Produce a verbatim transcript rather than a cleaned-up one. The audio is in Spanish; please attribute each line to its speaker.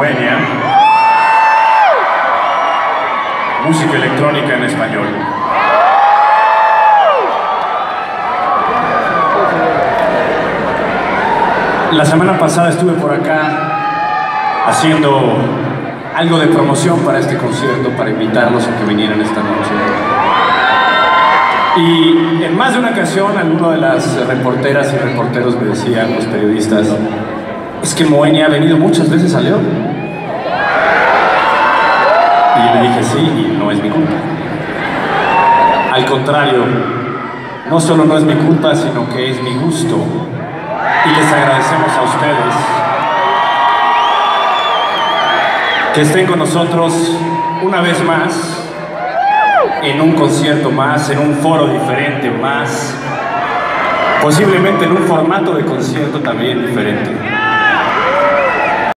Speaker 1: Moenia, música electrónica en español. La semana pasada estuve por acá haciendo algo de promoción para este concierto, para invitarlos a que vinieran esta noche. Y en más de una ocasión, alguna de las reporteras y reporteros me decían, los periodistas, es que Moenia ha venido muchas veces a León. Y le dije, sí, y no es mi culpa. Al contrario, no solo no es mi culpa, sino que es mi gusto. Y les agradecemos a ustedes que estén con nosotros una vez más, en un concierto más, en un foro diferente más, posiblemente en un formato de concierto también diferente.